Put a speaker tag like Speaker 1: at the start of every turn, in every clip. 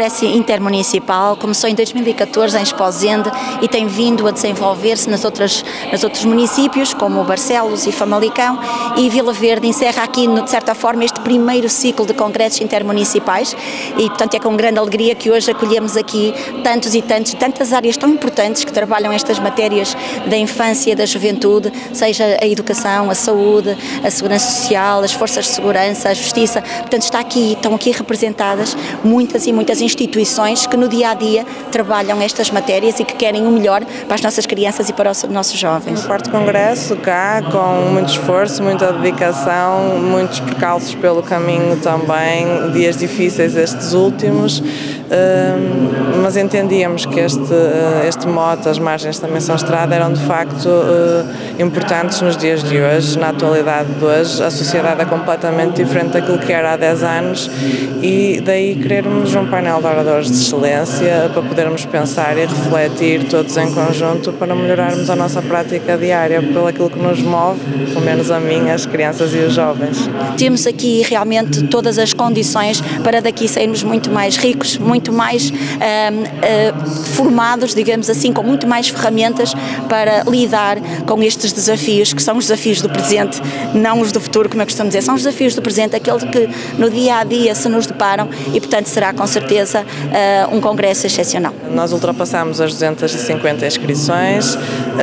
Speaker 1: Congresso Intermunicipal começou em 2014 em Esposende e tem vindo a desenvolver-se nos outros municípios, como Barcelos e Famalicão, e Vila Verde encerra aqui, de certa forma, este primeiro ciclo de congressos intermunicipais e, portanto, é com grande alegria que hoje acolhemos aqui tantas áreas tão importantes que trabalham estas matérias da infância e da juventude, seja a educação, a saúde, a segurança social, as forças de segurança, a justiça. Portanto, estão aqui representadas muitas e muitas instituições que no dia-a-dia trabalham estas matérias e que querem o melhor para as nossas crianças e para os nossos jovens.
Speaker 2: No quarto congresso, cá, com muito esforço, muita dedicação, muitos percalços pelo caminho também, dias difíceis estes últimos, mas entendíamos que este mote, as margens também são estrada, eram de facto importantes nos dias de hoje, na atualidade de hoje. A sociedade é completamente diferente daquilo que era há 10 anos e daí querermos um painel de oradores de excelência para podermos pensar e refletir todos em conjunto para melhorarmos a nossa prática diária, pelo aquilo que nos move, pelo menos a mim, as crianças e os jovens.
Speaker 1: Temos aqui realmente todas as condições para daqui sairmos muito mais ricos, muito mais formados, digamos assim, com muito mais ferramentas para lidar com estes desafios, que são os desafios do presente, não os do futuro, como eu costumo dizer, são os desafios do presente, aqueles que no dia-a-dia se nos deparam e, portanto, será com certeza um congresso excepcional.
Speaker 2: Nós ultrapassamos as 250 inscrições,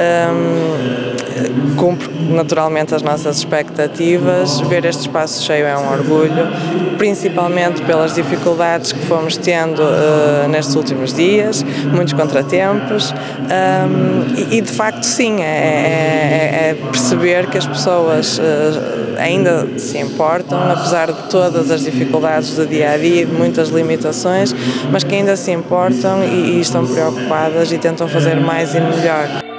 Speaker 2: cumpre naturalmente as nossas expectativas. Ver este espaço cheio é um orgulho, principalmente pelas dificuldades que fomos tendo nestes últimos dias, muitos contratempos e de facto sim, é perceber que as pessoas ainda se importam, apesar de todas as dificuldades do dia-a-dia, de muitas limitações, mas que ainda se importam e estão preocupadas e tentam fazer mais e melhor.